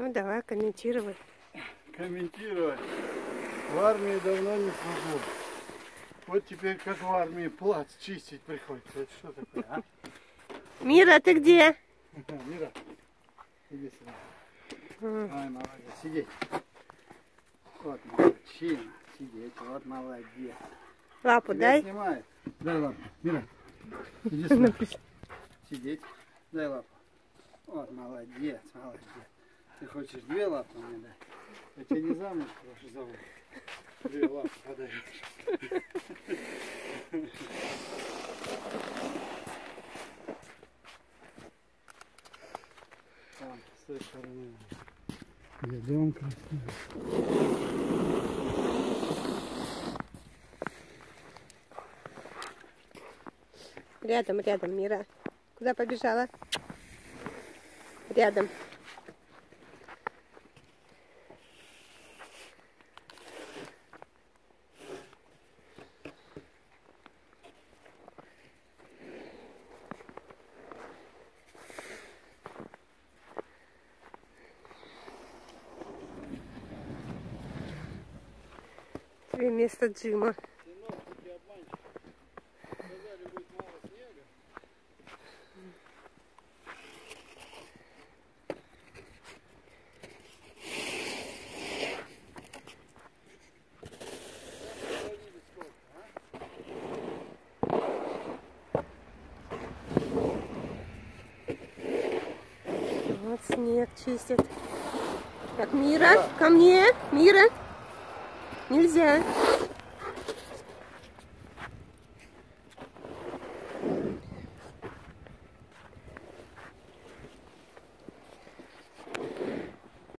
Ну давай, комментировай. Комментировать. В армии давно не служил. Вот теперь как в армии плац чистить приходится. Это что такое, а? Мира, ты где? Мира, иди сюда. Ай, молодец, сидеть. Вот молодчина, сидеть, вот молодец. Лапу Тебя дай. снимает. Дай лапу. Мира, иди сюда. Сидеть. Дай лапу. Вот молодец, молодец. Ты хочешь 2 лапы мне дать? Я тебя не замуж прошу зовут. 2 лапы подаришь. Там, с той стороны. Где дом красивый. Рядом, рядом, Мира. Куда побежала? Рядом. Тебе место Джима. Вот снег чистит. Так, Мира, ко мне. Мира. Нельзя.